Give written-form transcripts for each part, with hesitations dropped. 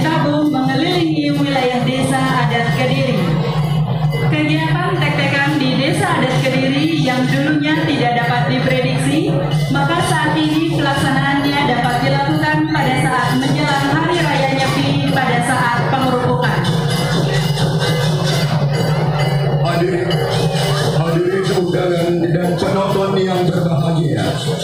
Tabung mengelilingi wilayah Desa Adat Kediri. Kegiatan tek-tekan di Desa Adat Kediri yang dulunya tidak dapat diprediksi, maka saat ini pelaksanaannya dapat dilakukan pada saat menjelang Hari Raya Nyepi pada saat pengerupukan. Hadirin undangan dan penonton yang berbahagia.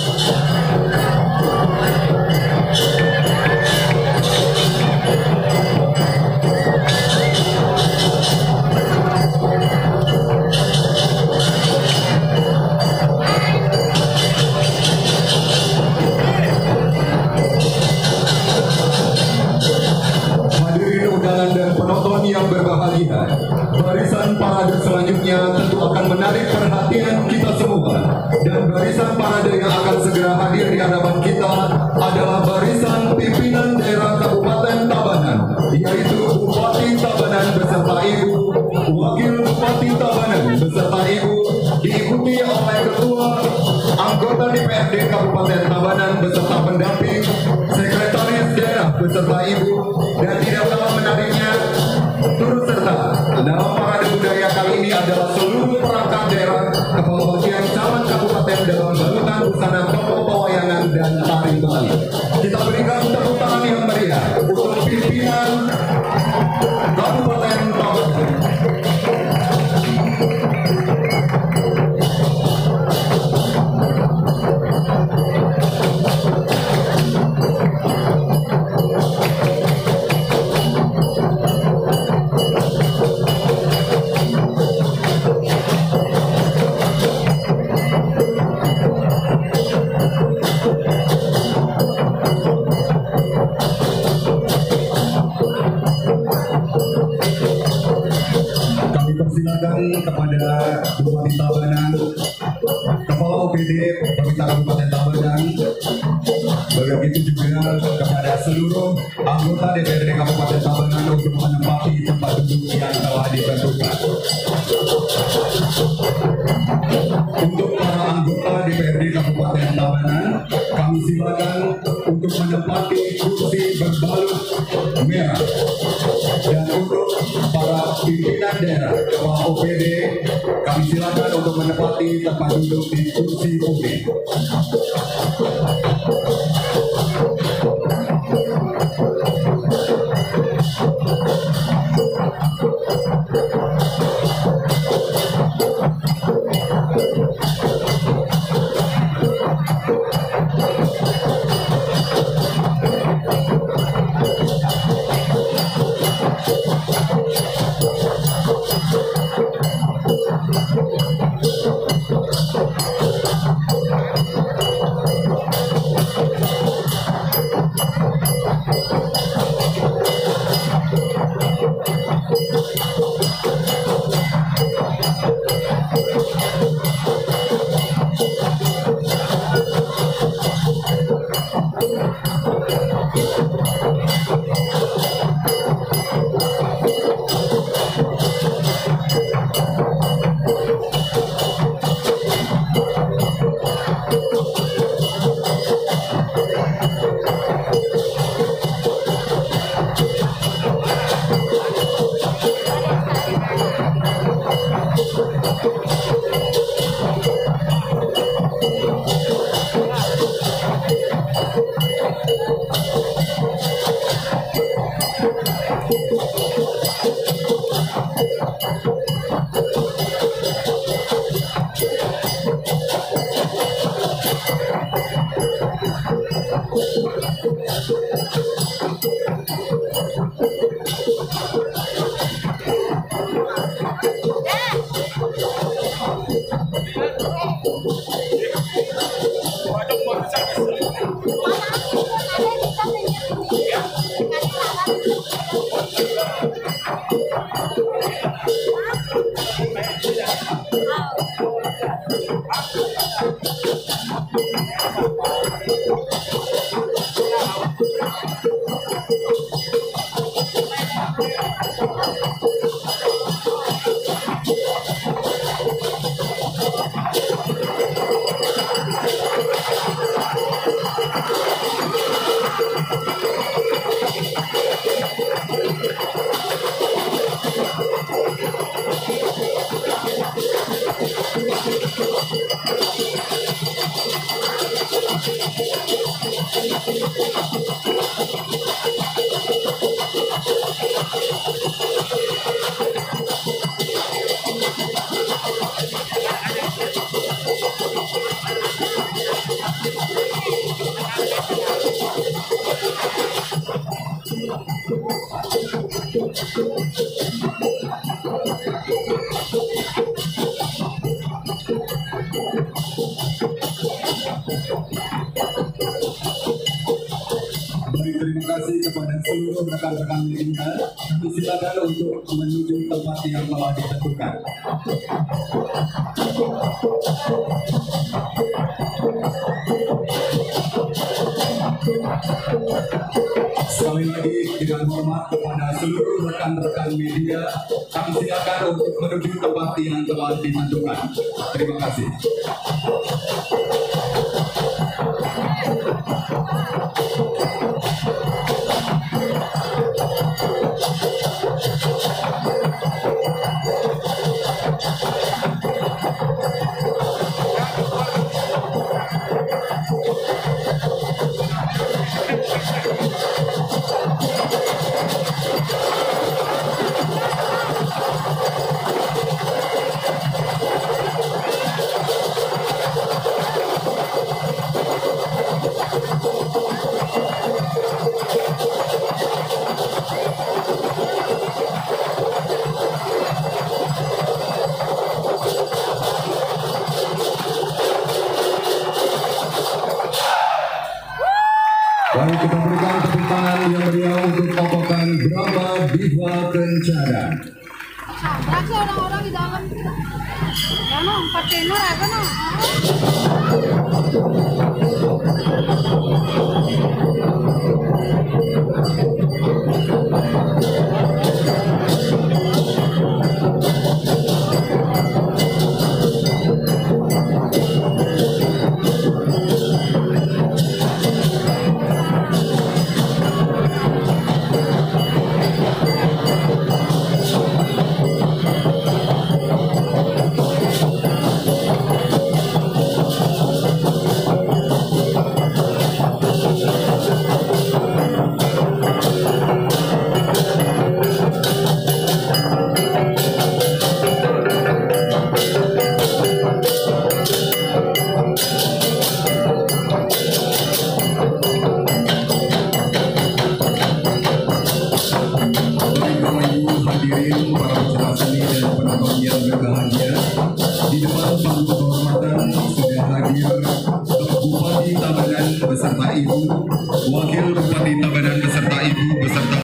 Yang berbahagia, barisan parade selanjutnya tentu akan menarik perhatian kita semua, dan barisan parade yang akan segera hadir di hadapan kita adalah barisan pimpinan daerah Kabupaten Tabanan, yaitu Bupati Tabanan beserta Ibu, Wakil Bupati Tabanan beserta Ibu, diikuti oleh Ketua anggota DPRD Kabupaten Tabanan beserta pendamping, Sekretaris Daerah beserta Ibu, dan tidak kalah menariknya, turut serta dalam parade budaya kali ini adalah seluruh perangkat daerah, kepala bagian camat kabupaten dalam balutan busana tokoh pewayangan dan tari Bali. Kita berikan tepuk tangan yang meriah untuk pimpinan Kabupaten Tabanan. Kepada Bupati Tabanan, Kepala OPD Pemerintah Kabupaten Tabanan, begitu juga kepada seluruh anggota DPRD Kabupaten Tabanan untuk menempati tempat duduk yang telah ditentukan. Untuk para anggota DPRD Kabupaten Tabanan, kami silakan untuk menempati kursi berbalut merah. Dan untuk para pimpinan daerah, kepala OPD, kami silakan untuk menempati tempat duduk di kursi putih. Baik, terima kasih kepada seluruh rekan-rekan media. Kami silakan untuk menuju tempat yang telah ditentukan. Sekali lagi dengan hormat kepada seluruh rekan-rekan media, kami silakan untuk menuju tempat yang telah ditentukan. Terima kasih. Baik, kita berikan tepuk tangan yang meriah untuk tokokan Brahma Diva Kencana. Lagi orang-orang di dalam. Ya no, 4 tenor apa no? Hadirin para peserta seni dan penonton yang berbahagia, di depan panggung kehormatan sudah hadir Bupati Tabanan beserta Ibu, Wakil Bupati Tabanan beserta Ibu beserta